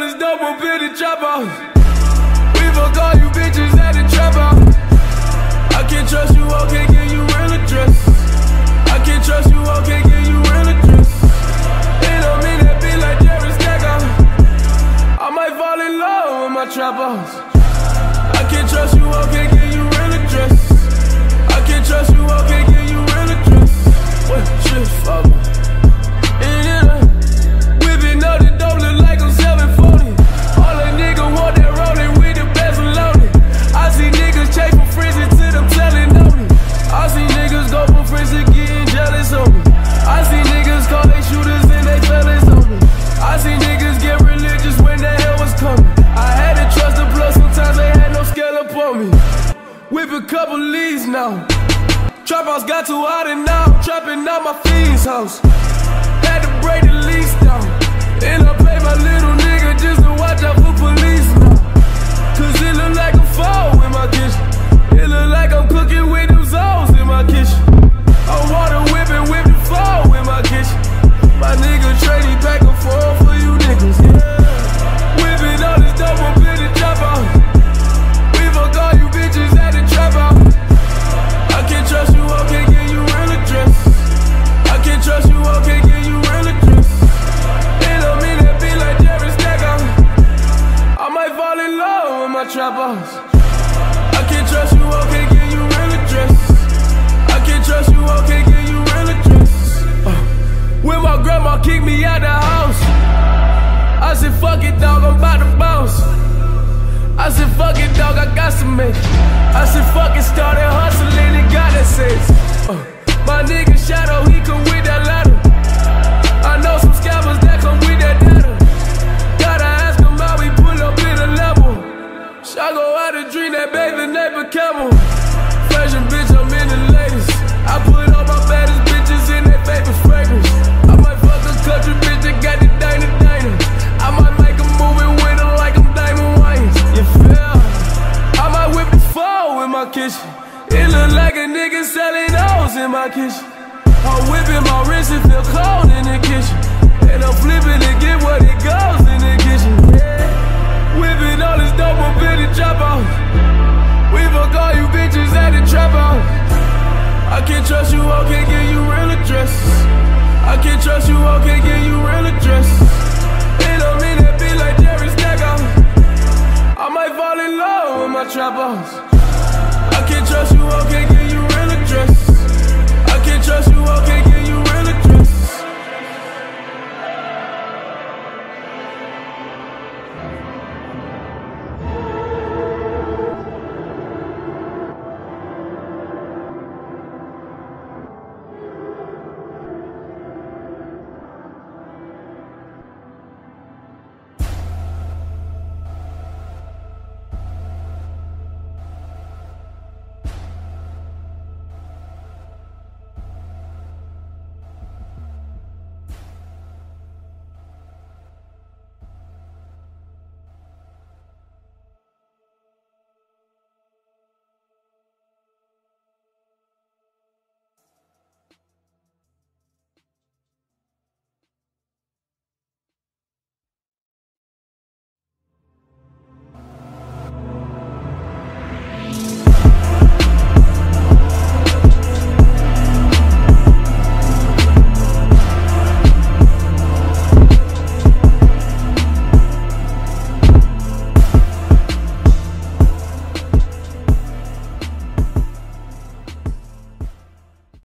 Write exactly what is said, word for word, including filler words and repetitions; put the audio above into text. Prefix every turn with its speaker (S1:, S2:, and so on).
S1: this dope up in the trap house. We fuck all you bitches at the trap house. I can't trust you, I can't give you real address. I can't trust you, I can't give you real address. It don't mean that be like Jerry Stacker. I might fall in love with my trap house. I can't trust you, I can't give you real address. I can't trust you, I can't give you real address. What shit for me? And then I whipping up the dope, look like I'm seven forty. All a nigga want that rolling with the best loaded. I see niggas chase from frizzy till them telling on me. I see niggas go from frizzy getting jealous on me. I see niggas call they shooters and they fellas on me. I see niggas get religious when the hell was coming. I had to trust the plus, sometimes they had no scale up on me. Whip a couple leads now. Trap house got too hot and now I'm trapping out my fiend's house. Had to break the lease down. And I pay my little nigga just to watch out for police now. Cause it look like a fall in my kitchen. It look like I'm cooking with them zones in my kitchen. I'm water whipping, whip the fall in my kitchen. My nigga trading back and forth for you niggas, yeah. Whipping all this dope up in the trap house. We fuck all you bitches at the trap house. I can't trust you, I can't give you real address. I can't trust you, I can't give you real address. It don't mean that be like Jerry Stacker. I might fall in love with my trap house. I can't trust you, I can't give you real address. I can't trust you, I can't give you real address. uh, When my grandma kicked me out the house, I said fuck it dog, I'm about to bounce. I said fuck it dog, I got some make. I said fuck it, started hustling and got that sense. uh, My nigga Shadow, he come with that ladder. I know some scammers that come with that data. Gotta ask him how we pull up in a level. I go out and drink that baby neighbor camel. Fashion bitch, I'm in the latest. I put all my baddest bitches in their favorite fragrance. I might fuck a country bitch that got the diner diner. I might make a movie with her like I'm Diamond Wayans. You feel? I might whip the fall in my kitchen. It look like a nigga selling O's in my kitchen. I'm whipping my wrist and feel cold in the kitchen. And I'm flipping to get what it goes in the kitchen, yeah. Whipping all this dope up in the trap house. We fuck all you bitches at the trap house. I can't trust you, I can't give you real address. I can't trust you, I can't give you real address. It don't mean that be like Jerry Stacker. I might fall in love with my trap house. I can't trust you, I can't give